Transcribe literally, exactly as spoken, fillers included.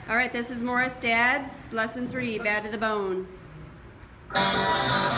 All right, this is Morris Dad's lesson three, Bad to the Bone.